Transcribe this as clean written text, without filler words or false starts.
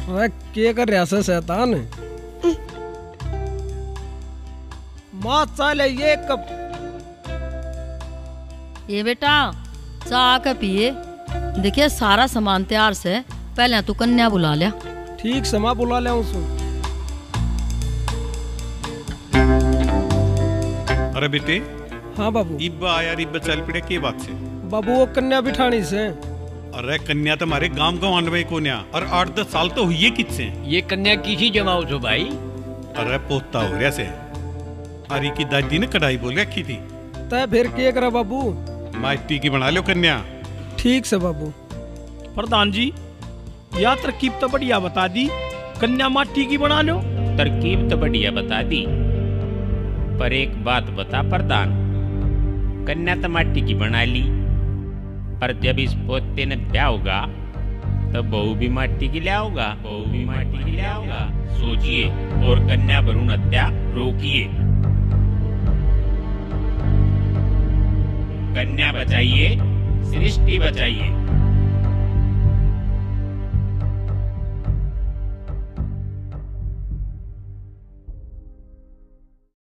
अरे क्या कर रहा है शैतान? माँ चाले ये कब? ये बेटा चाह के पिए। देखिए सारा सामान तैयार से, पहले तू कन्या बुला लिया। ठीक से माँ बुला ले उसको। अरे बेटे। हाँ बाबू। इब्बा आया इब्बा चल पड़े के बात से? बाबू वो कन्या बिठानी से। अरे कन्या तुम्हारे गांव गंवांड में कोन्या और 8-10 साल तो हुई किससे? ये कन्या किसी जमाओ छो भाई? अरे पोता हो रहा से। अरे की दादी ने कढ़ाई बोल रखी थी। तय फिर क्या करा बाबू? माटी की बना लो कन्या। ठीक से बाबू। प्रधान जी या तरकीब तो बढ़िया बता दी, कन्या माटी की बना लो। तरकीब तो बढ़िया बता दी, पर एक बात बता प्रधान, कन्या तो माटी की बना ली, पर जब इस पोते ने ब्याह होगा तो बहू भी माटी की ले आओगा, बहू भी माटी की ले आओगा। सोचिए और कन्या भ्रूण हत्या रोकिए। कन्या बचाइए, सृष्टि बचाइए।